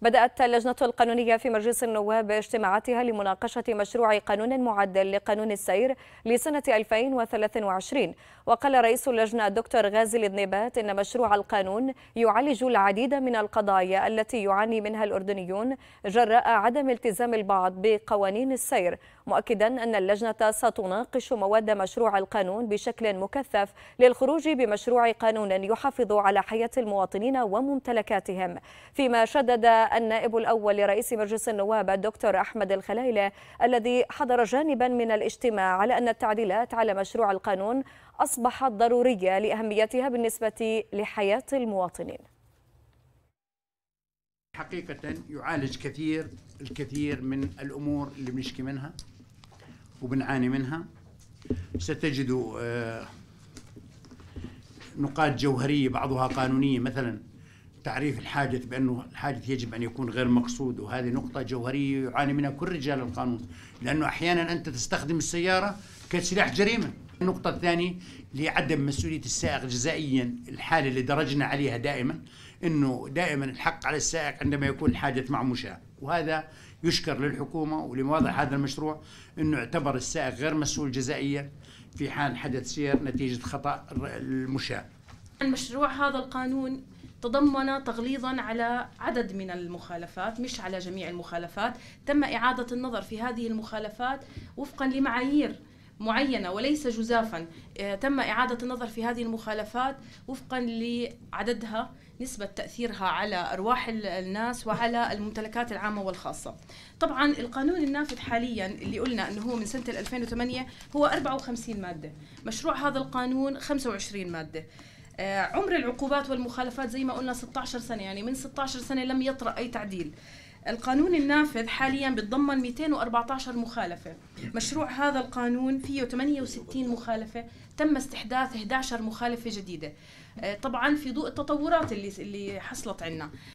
بدأت اللجنة القانونية في مجلس النواب اجتماعاتها لمناقشة مشروع قانون معدل لقانون السير لسنة 2023. وقال رئيس اللجنة الدكتور غازي الذنيبات إن مشروع القانون يعالج العديد من القضايا التي يعاني منها الأردنيون جراء عدم التزام البعض بقوانين السير، مؤكدا أن اللجنة ستناقش مواد مشروع القانون بشكل مكثف للخروج بمشروع قانون يحافظ على حياة المواطنين وممتلكاتهم. فيما شدد النائب الأول لرئيس مجلس النواب الدكتور أحمد الخلايلة الذي حضر جانبا من الاجتماع على أن التعديلات على مشروع القانون أصبحت ضرورية لأهميتها بالنسبة لحياة المواطنين. حقيقة يعالج الكثير من الأمور اللي بنشكي منها وبنعاني منها. ستجدوا نقاط جوهرية بعضها قانونية، مثلا تعريف الحادث بأنه الحادث يجب أن يكون غير مقصود، وهذه نقطة جوهرية يعاني منها كل رجال القانون، لأنه أحيانا أنت تستخدم السيارة كسلاح جريمة. النقطة الثانية لعدم مسؤولية السائق جزائيا، الحالة اللي درجنا عليها دائما أنه دائما الحق على السائق عندما يكون الحادث مع مشاة، وهذا يشكر للحكومة ولمواضع هذا المشروع أنه اعتبر السائق غير مسؤول جزائيا في حال حدث سير نتيجة خطأ المشاة. المشروع هذا القانون تضمن تغليظا على عدد من المخالفات، مش على جميع المخالفات. تم إعادة النظر في هذه المخالفات وفقا لمعايير معينة وليس جزافا. تم إعادة النظر في هذه المخالفات وفقا لعددها، نسبة تأثيرها على أرواح الناس وعلى الممتلكات العامة والخاصة. طبعا القانون النافذ حاليا اللي قلنا أنه هو من سنة 2008 هو 54 مادة، مشروع هذا القانون 25 مادة. عمر العقوبات والمخالفات زي ما قلنا 16 سنة، يعني من 16 سنة لم يطرأ أي تعديل. القانون النافذ حاليا بيتضمن 214 مخالفة. مشروع هذا القانون فيه 68 مخالفة، تم استحداث 11 مخالفة جديدة، طبعا في ضوء التطورات اللي حصلت عنا.